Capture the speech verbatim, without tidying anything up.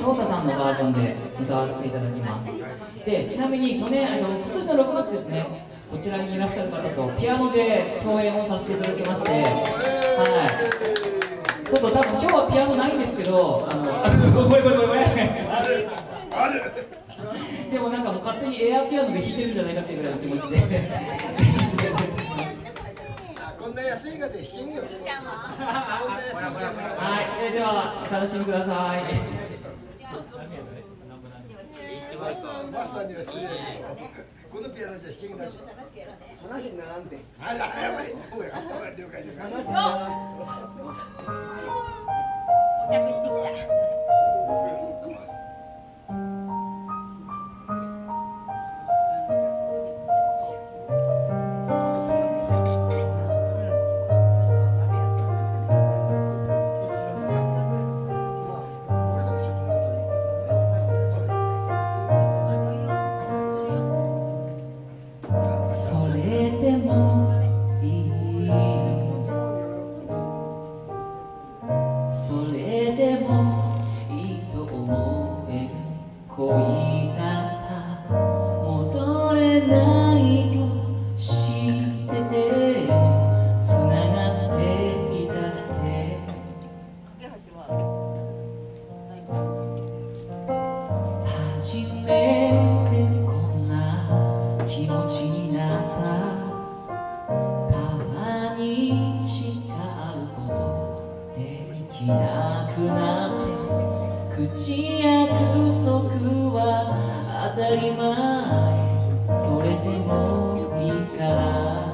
翔太さんのバージョンで歌わせていただきます。で、ちなみに去年、あの今年のろくがつですね、こちらにいらっしゃる方とピアノで共演をさせていただきまして、はい、ちょっと多分今日はピアノないんですけど、あのこれこれこれこれでもなんかもう勝手にエアピアノで弾いてるんじゃないかっていうぐらいの気持ちでこんな安いがで弾けんよ。こんな安いが。 はい、それではお楽しみください。 マスターには失礼だけど、このピアノじゃ弾けんだし。 話にならんて。 あ、やっぱり、おや、了解です。 到着してきた。 それでもいいと思える恋だった戻れないと知っててもつながっていたって初めてこんな気持ちになったたまにしか会うことできなくなって口約束は当たり前それでもいいから